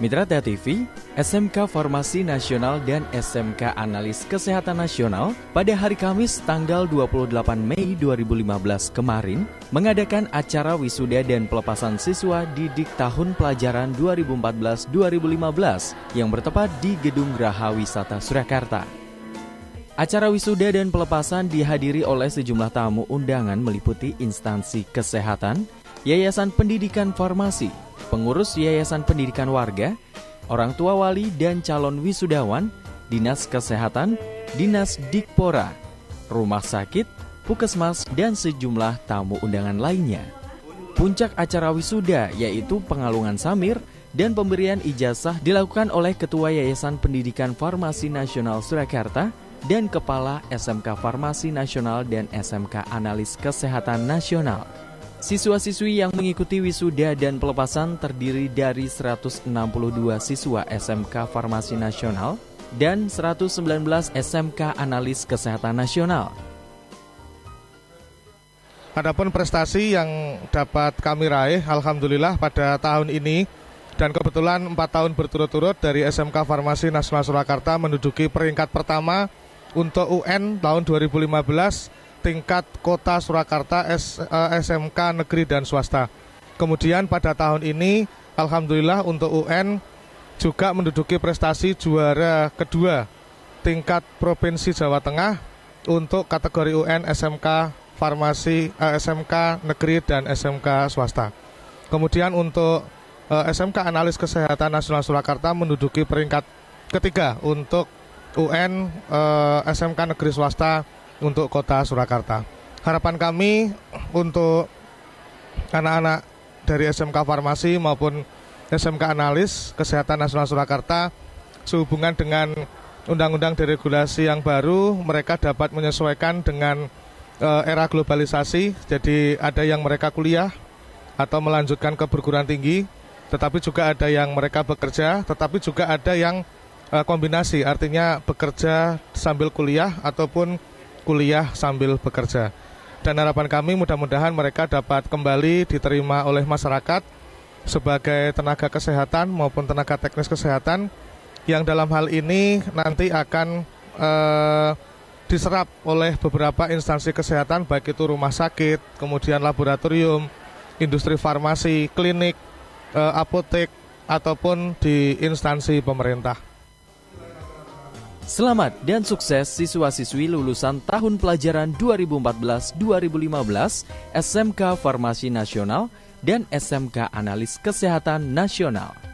Mitra TV, SMK Farmasi Nasional dan SMK Analis Kesehatan Nasional pada hari Kamis tanggal 28 Mei 2015 kemarin mengadakan acara wisuda dan pelepasan siswa didik tahun pelajaran 2014-2015 yang bertepat di Gedung Graha Wisata Surakarta. Acara wisuda dan pelepasan dihadiri oleh sejumlah tamu undangan meliputi instansi kesehatan, Yayasan Pendidikan Farmasi, pengurus Yayasan Pendidikan Warga, orang tua wali dan calon wisudawan, Dinas Kesehatan, Dinas Dikpora, rumah sakit, puskesmas, dan sejumlah tamu undangan lainnya. Puncak acara wisuda yaitu pengalungan samir dan pemberian ijazah dilakukan oleh Ketua Yayasan Pendidikan Farmasi Nasional Surakarta dan Kepala SMK Farmasi Nasional dan SMK Analis Kesehatan Nasional. Siswa-siswi yang mengikuti wisuda dan pelepasan terdiri dari 162 siswa SMK Farmasi Nasional dan 119 SMK Analis Kesehatan Nasional. Adapun prestasi yang dapat kami raih, alhamdulillah pada tahun ini, dan kebetulan 4 tahun berturut-turut dari SMK Farmasi Nasional Surakarta menduduki peringkat pertama untuk UN tahun 2015 tingkat Kota Surakarta, SMK Negeri dan Swasta. Kemudian pada tahun ini, alhamdulillah untuk UN juga menduduki prestasi juara kedua tingkat Provinsi Jawa Tengah untuk kategori UN SMK Farmasi, SMK Negeri dan SMK Swasta. Kemudian untuk SMK Analis Kesehatan Nasional Surakarta menduduki peringkat ketiga untuk UN SMK Negeri Swasta untuk Kota Surakarta. Harapan kami untuk anak-anak dari SMK Farmasi maupun SMK Analis Kesehatan Nasional Surakarta, sehubungan dengan undang-undang deregulasi yang baru, mereka dapat menyesuaikan dengan era globalisasi. Jadi ada yang mereka kuliah atau melanjutkan ke perguruan tinggi, tetapi juga ada yang mereka bekerja, tetapi juga ada yang kombinasi, artinya bekerja sambil kuliah ataupun kuliah sambil bekerja. Dan harapan kami mudah-mudahan mereka dapat kembali diterima oleh masyarakat sebagai tenaga kesehatan maupun tenaga teknis kesehatan yang dalam hal ini nanti akan diserap oleh beberapa instansi kesehatan, baik itu rumah sakit, kemudian laboratorium, industri farmasi, klinik, apotek, ataupun di instansi pemerintah. Selamat dan sukses siswa-siswi lulusan tahun pelajaran 2014-2015 SMK Farmasi Nasional dan SMK Analis Kesehatan Nasional.